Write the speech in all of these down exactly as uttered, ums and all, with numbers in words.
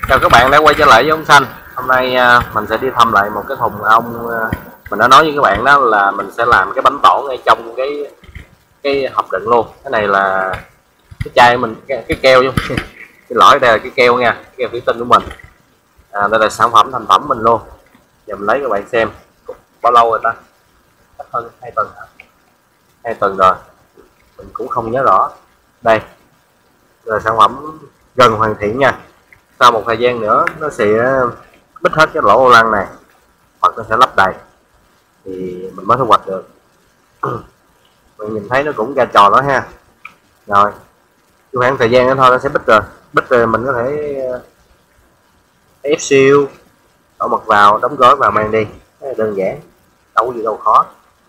Chào các bạn đã quay trở lại với ông Xanh. Hôm nay à, mình sẽ đi thăm lại một cái thùng ong. À, mình đã nói với các bạn đó là mình sẽ làm cái bánh tỏi ngay trong cái cái hộp đựng luôn. Cái này là cái chai mình cái, cái keo chứ cái lõi đây là cái keo nha, cái keo thủy tinh của mình. À, đây là sản phẩm thành phẩm mình luôn. Giờ mình lấy các bạn xem bao lâu rồi ta? Chắc hơn hai tuần hả? Hai tuần rồi, mình cũng không nhớ rõ. Đây là sản phẩm gần hoàn thiện nha. Sau một thời gian nữa nó sẽ bít hết cái lỗ ô lăng này hoặc nó sẽ lấp đầy thì mình mới thu hoạch được. Mình nhìn thấy nó cũng ra trò đó ha. Rồi cứ khoảng thời gian nữa thôi nó sẽ bít rồi, bít rồi mình có thể ép siêu, đổ mật vào, đóng gói và mang đi. Rất là đơn giản, đâu có gì đâu khó,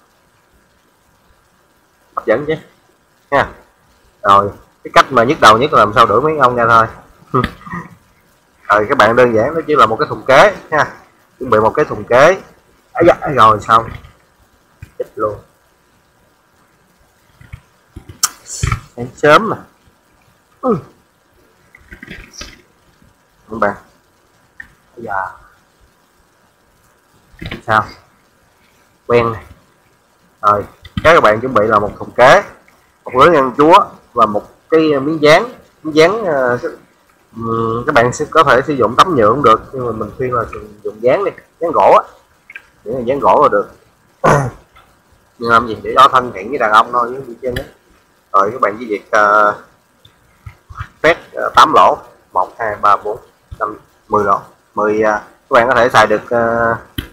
hấp dẫn chứ ha. Rồi cái cách mà nhức đầu nhất là làm sao đuổi mấy ong ra thôi. Rồi các bạn, đơn giản nó chỉ là một cái thùng kế ha, chuẩn bị một cái thùng kế. À, dạ, rồi xong chết luôn, sáng sớm mà. Ừ. Các bạn bây giờ sao quen này. Rồi các bạn chuẩn bị là một thùng kế, một lưới ngăn chúa và một cái miếng dán. Miếng dán uh, các bạn sẽ có thể sử dụng tấm nhựa cũng được, nhưng mà mình khuyên là dùng dán đi, dán gỗ á, những là dán gỗ là được. Nhưng làm gì để cho thân thiện với đàn ông thôi với gì trên đó. Rồi các bạn chỉ việc uh, phét uh, tám lỗ, một hai ba bốn năm mười lỗ, mười. Uh, các bạn có thể xài được uh,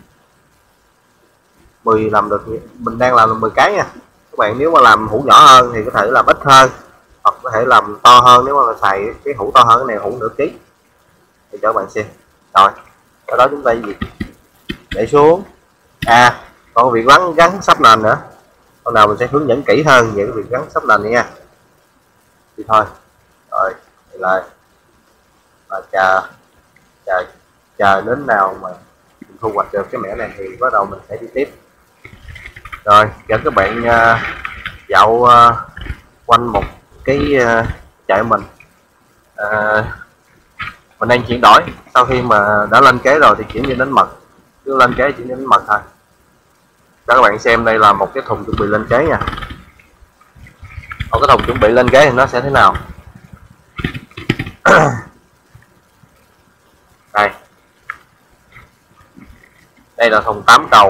mười, làm được, mình đang làm mười cái nha. Các bạn nếu mà làm hũ nhỏ hơn thì có thể làm ít hơn, hoặc có thể làm to hơn. Nếu mà xài cái hũ to hơn, cái này hũ nửa ký thì cho các bạn xem. Rồi sau đó chúng ta gì để xuống. À còn việc gắn gắn sắp nền nữa, hôm nào mình sẽ hướng dẫn kỹ hơn về cái việc gắn sắp nền này nha. Thì thôi rồi lại và chờ chờ chờ đến nào mà mình thu hoạch được cái mẻ này thì bắt đầu mình sẽ đi tiếp. Rồi dẫn các bạn uh, dạo uh, quanh một cái uh, chợ mình. Uh, mình đang chuyển đổi, sau khi mà đã lên kế rồi thì chuyển như đánh mật, cứ lên kế chuyển như đánh mật thôi. Cho các bạn xem, đây là một cái thùng chuẩn bị lên kế nha. Còn cái thùng chuẩn bị lên kế thì nó sẽ thế nào. Đây, đây là thùng tám cầu.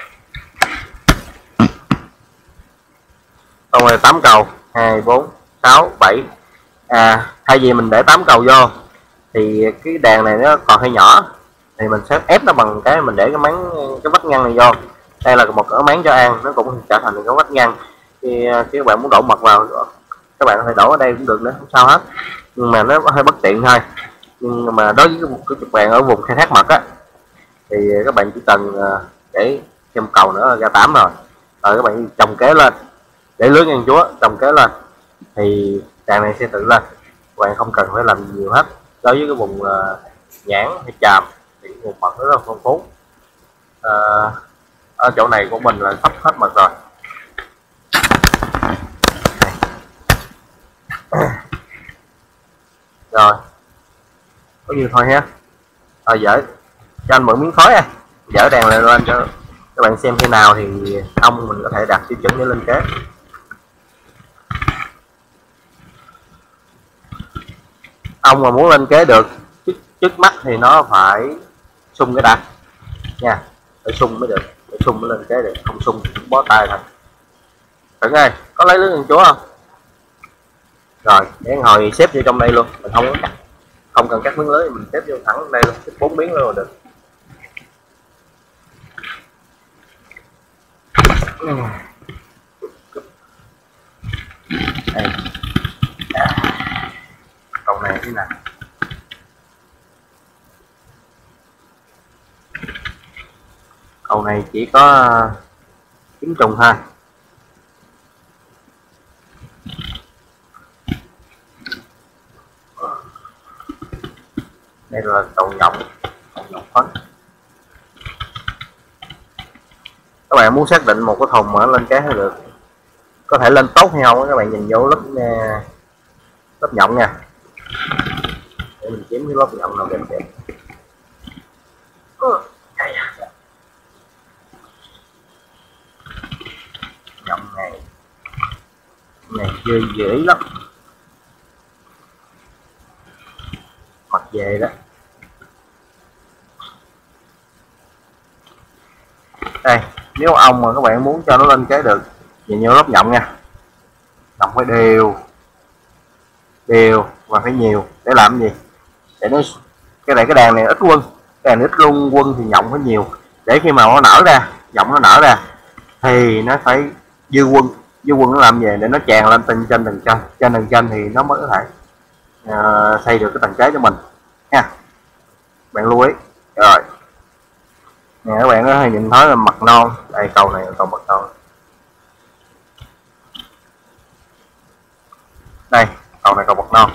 Thùng này tám cầu, hai, bốn, sáu, bảy. À, thay vì mình để tám cầu vô thì cái đàn này nó còn hơi nhỏ, thì mình sẽ ép nó bằng cái mình để cái máng, cái vách ngăn này vô. Đây là một cái máng cho ăn, nó cũng trở thành cái vách ngăn. Khi, khi các bạn muốn đổ mật vào, các bạn có thể đổ ở đây cũng được nữa, không sao hết. Nhưng mà nó hơi bất tiện thôi. Nhưng mà đối với các bạn ở vùng khai thác mật á, thì các bạn chỉ cần để thêm cầu nữa ra tám rồi. Rồi các bạn trồng kế lên, để lưới ngăn chúa trồng kế lên thì đàn này sẽ tự lên. Các bạn không cần phải làm nhiều hết. Đối với cái vùng uh, nhãn hay chàm thì nguồn mật rất là phong phú. Uh, ở chỗ này của mình là sắp hết mật rồi. Rồi có nhiều thôi ha. Rồi dở cho anh mượn miếng khói à, dở đèn lên lên cho các bạn xem khi nào thì ong mình có thể đạt tiêu chuẩn để lên kế. Ong mà muốn lên kế được trước, trước mắt thì nó phải sung cái đã nha, phải sung mới được, phải sung mới lên kế được, không sung thì cũng bó tay thôi. Thử ơi, có lấy lưới ngăn chúa không? Rồi để hồi xếp vô trong đây luôn, mình không có cắt, không cần cắt miếng lưới, mình xếp vô thẳng đây luôn, xếp bốn miếng luôn được. Đây. Cầu này thế nào? Cầu này chỉ có chín trùng thôi. Đây là cầu nhộng, cầu nhộng phấn. Các bạn muốn xác định một cái thùng mà lên kế hay được, có thể lên tốt hay không, các bạn nhìn vô lớp lớp nhộng nha. Để mình kiếm cái lốp nhộng nào đẹp đẹp. Nhộng này này chơi dễ lắm, mặt về đó. Đây, nếu ông mà các bạn muốn cho nó lên cái được thì nhiều lốp nhộng nha, nhộng phải đều đều và phải nhiều. Để làm gì? Để nó cái này cái đàn này ít quân, cái đàn ít luôn quân thì nhộng phải nhiều, để khi mà nó nở ra, nhộng nó nở ra thì nó phải dư quân. Dư quân nó làm gì? Để nó tràn lên từng trên từng trên trên từng trên thì nó mới có thể uh, xây được cái tầng kế cho mình nha, bạn lưu ý. Rồi nè, các bạn có nhìn thấy là mặt non, đây cầu này là cầu mặt non, đây cầu này cầu mặt non.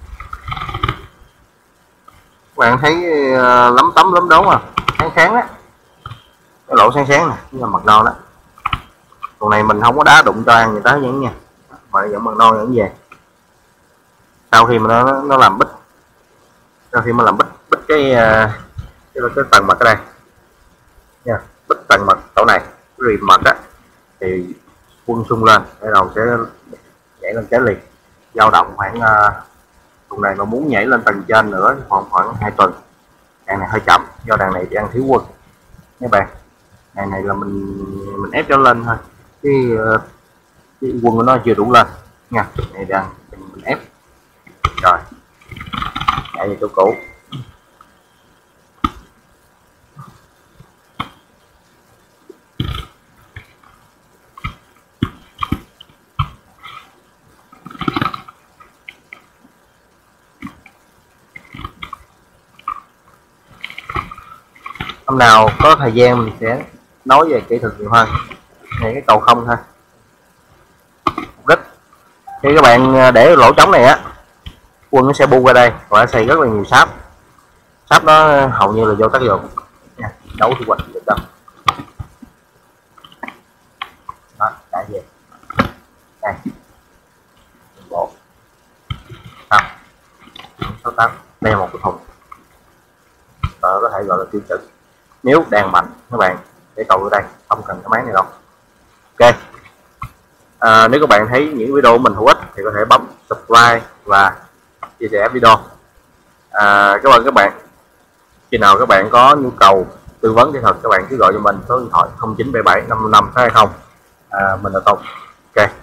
Các bạn thấy uh, lấm tấm lấm đốm à, sáng sáng á, cái lỗ sáng sáng này là mặt non đó. Còn này mình không có đá đụng cho ăn người ta vẫn nha, mà vẫn mặt non vẫn về. Sau khi mà nó nó làm bít, sau khi mà làm bít bít cái uh, cái, cái tầng mặt ở đây nha, bít tầng mặt chỗ này, cái rìm mặt á, thì quân sung lên, cái đầu sẽ nhảy lên cái liền, dao động khoảng uh, tuần này mà muốn nhảy lên tầng trên nữa khoảng khoảng hai tuần. Đàn này hơi chậm do đàn này đi ăn thiếu quân nha bạn. Đàn này là mình mình ép cho lên thôi, cái, uh, cái quân của nó chưa đủ lên nha. Này đang mình, mình ép rồi chạy về chỗ cũ. Hôm nào có thời gian mình sẽ nói về kỹ thuật nhiều hơn. Này cái cầu không thôi. Mục đích khi các bạn để lỗ trống này á, quân nó sẽ bu qua đây và xây rất là nhiều sáp. Sáp nó hầu như là vô tác dụng nha, đấu thu hoạch được đâu. Đó, đã về đây bộ không sáu tám, đây là một cái thùng và có thể gọi là tiêu chuẩn. Nếu đàn mạnh các bạn để cầu ở đây, không cần cái máy này đâu. Ok, à, nếu các bạn thấy những video của mình hữu ích thì có thể bấm subscribe và chia sẻ video. À, cảm ơn các bạn. Khi nào các bạn có nhu cầu tư vấn kỹ thuật, các bạn cứ gọi cho mình số điện thoại không chín bảy bảy năm năm sáu hai không. À, mình là Tùng. Ok.